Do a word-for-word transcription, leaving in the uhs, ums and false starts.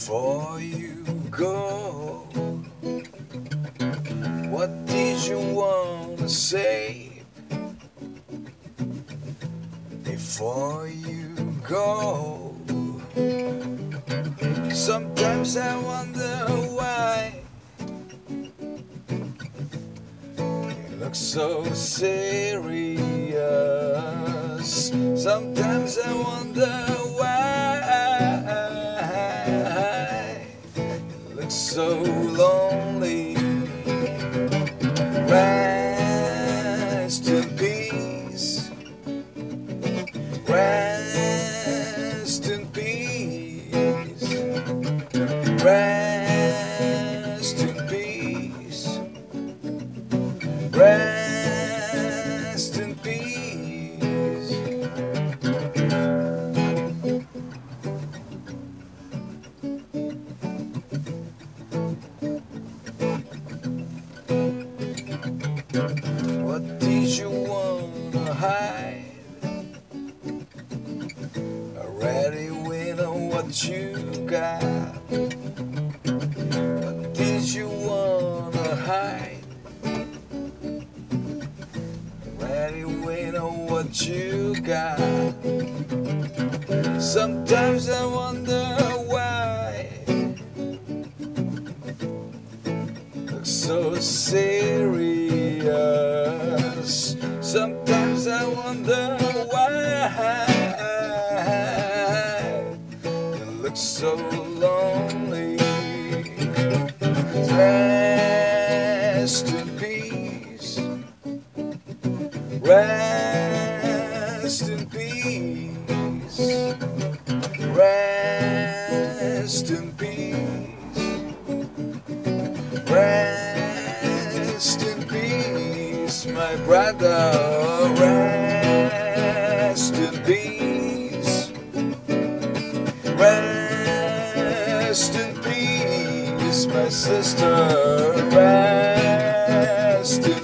Before you go, what did you want to say? Before you go, sometimes I wonder why you look so serious. Sometimes I wonder why so lonely. Rest in peace. Rest in peace. Rest in peace. Rest in peace. What did you wanna hide? Already we know what you got. What did you wanna hide? Already we know what you got. Sometimes I wonder why look so serious. Sometimes I wonder why you look so lonely. Rest in peace. Rest in peace. Rest in peace. Rest in peace, my brother. Rest in peace. Rest in peace, my sister. Rest in